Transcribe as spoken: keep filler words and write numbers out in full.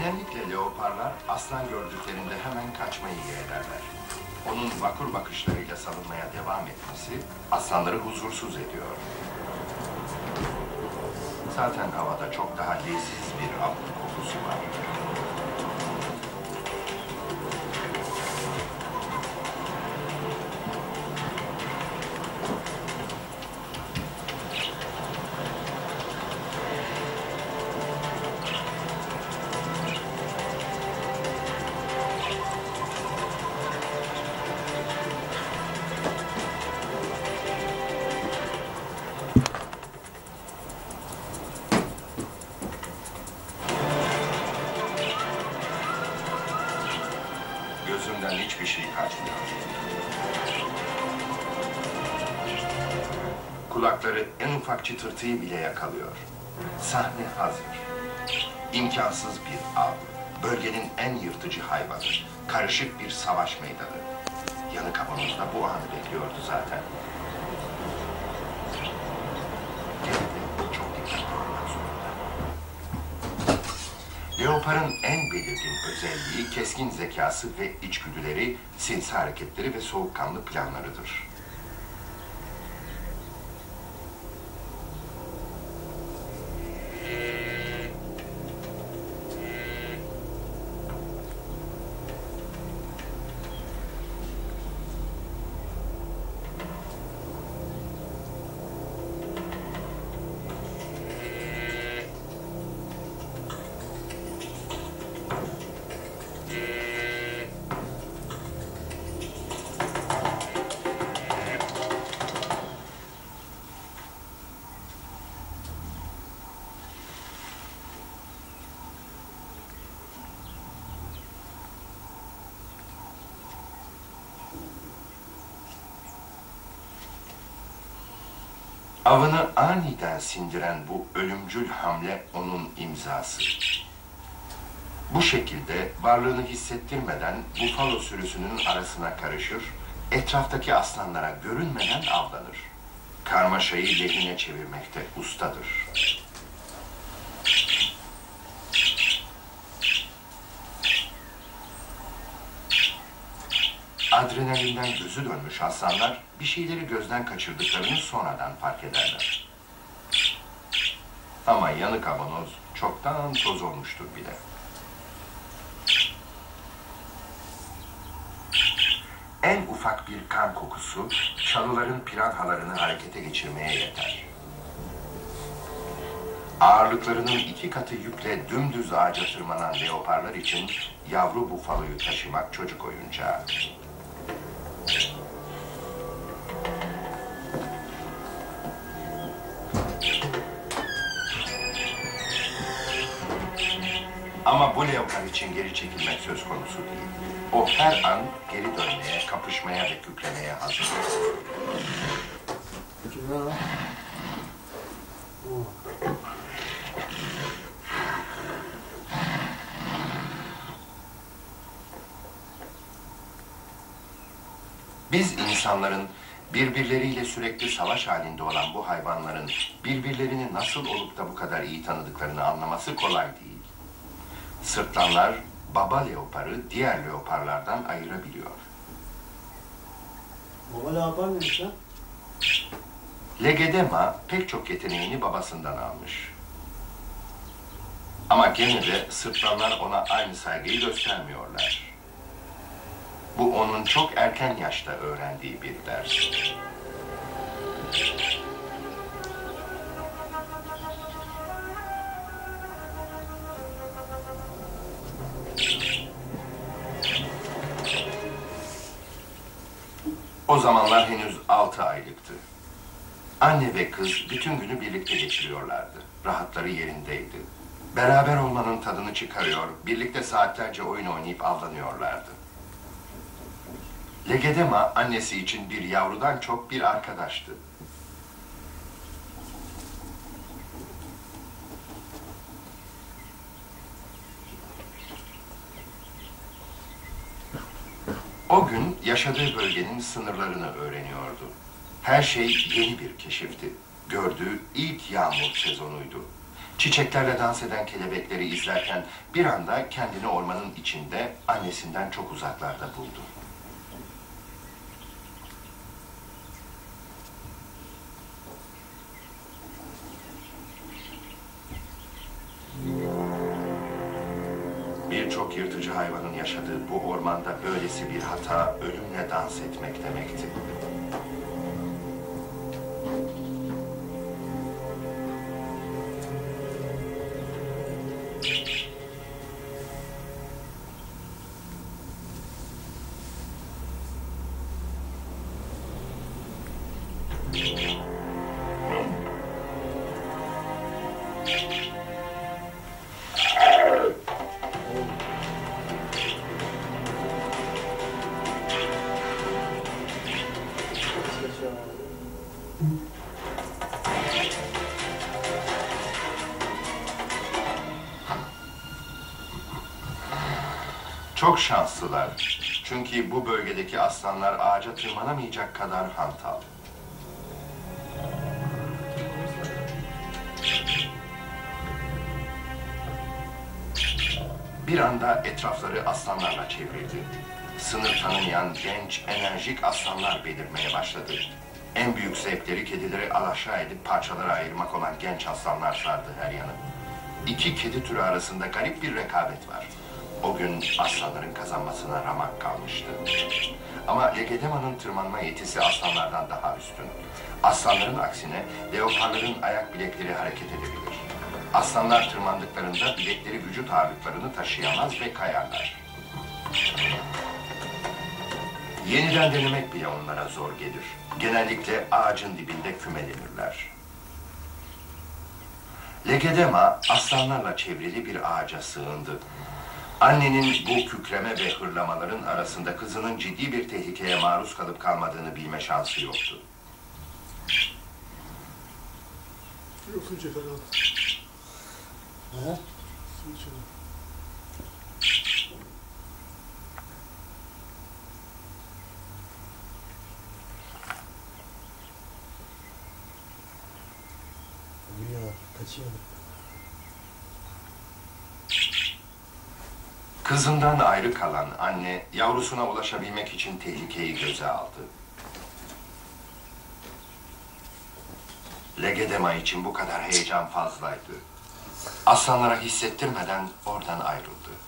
Genellikle leoparlar aslan gördüklerinde hemen kaçmayı yeğlerler. Onun vakur bakışlarıyla savunmaya devam etmesi aslanları huzursuz ediyor. Zaten havada çok daha leziz bir av kokusu var. Gözümden hiçbir şey kaçmıyor. Kulakları en ufak çıtırtıyı bile yakalıyor. Sahne hazır. İmkansız bir av. Bölgenin en yırtıcı hayvanı. Karışık bir savaş meydanı. Yanı kavanoz da bu anı bekliyordu zaten. Çok dikkatli olmak zorunda. Leoparın en belirgin özelliği keskin zekası ve içgüdüleri, sinsi hareketleri ve soğukkanlı planlarıdır. Avını aniden sindiren bu ölümcül hamle onun imzası. Bu şekilde varlığını hissettirmeden bufalo sürüsünün arasına karışır, etraftaki aslanlara görünmeden avlanır. Karmaşayı lehine çevirmekte ustadır. Adrenalinden gözü dönmüş aslanlar bir şeyleri gözden kaçırdıklarını sonradan fark ederler. Ama yanı kavanoz çoktan toz olmuştur bile. En ufak bir kan kokusu çalıların piranhalarını harekete geçirmeye yeter. Ağırlıklarının iki katı yükle dümdüz ağaca tırmanan leoparlar için yavru bufaloyu taşımak çocuk oyuncağı. Ama bu leopar için geri çekilmek söz konusu değil. O her an geri dönmeye, kapışmaya ve kükremeye hazır. Biz insanların birbirleriyle sürekli savaş halinde olan bu hayvanların birbirlerini nasıl olup da bu kadar iyi tanıdıklarını anlaması kolay değil. Sırtlanlar baba leoparı diğer leoparlardan ayırabiliyor. Baba leopar neymiş lan? Legedema pek çok yeteneğini babasından almış. Ama gene de sırtlanlar ona aynı saygıyı göstermiyorlar. Bu onun çok erken yaşta öğrendiği bir ders. O zamanlar henüz altı aylıktı. Anne ve kız bütün günü birlikte geçiriyorlardı. Rahatları yerindeydi. Beraber olmanın tadını çıkarıyor, birlikte saatlerce oyun oynayıp avlanıyorlardı. Legedema annesi için bir yavrudan çok bir arkadaştı. O gün yaşadığı bölgenin sınırlarını öğreniyordu. Her şey yeni bir keşifti. Gördüğü ilk yağmur sezonuydu. Çiçeklerle dans eden kelebekleri izlerken bir anda kendini ormanın içinde annesinden çok uzaklarda buldu. Birçok yırtıcı hayvanın yaşadığı bu ormanda böylesi bir hata ölümle dans etmek demekti. Çok şanslılar. Çünkü bu bölgedeki aslanlar ağaca tırmanamayacak kadar hantal. Bir anda etrafları aslanlarla çevrildi. Sınır tanımayan genç, enerjik aslanlar belirmeye başladı. En büyük zevkleri kedileri alaşağı edip parçalara ayırmak olan genç aslanlar sardı her yanı. İki kedi türü arasında garip bir rekabet var. O gün aslanların kazanmasına ramak kalmıştı. Ama Legedema'nın tırmanma yetisi aslanlardan daha üstün. Aslanların aksine leoparların ayak bilekleri hareket edebilir. Aslanlar tırmandıklarında bilekleri vücut ağırlıklarını taşıyamaz ve kayarlar. Yeniden denemek bile onlara zor gelir. Genellikle ağacın dibinde kümelenirler. Legedema aslanlarla çevrili bir ağaca sığındı. Annenin bu kükreme ve hırlamaların arasında kızının ciddi bir tehlikeye maruz kalıp kalmadığını bilme şansı yoktu. Su içelim. Ha? Su içelim. Ya, kaçıyor. Kızından ayrı kalan anne, yavrusuna ulaşabilmek için tehlikeyi göze aldı. Legedema için bu kadar heyecan fazlaydı. Aslanlara hissettirmeden oradan ayrıldı.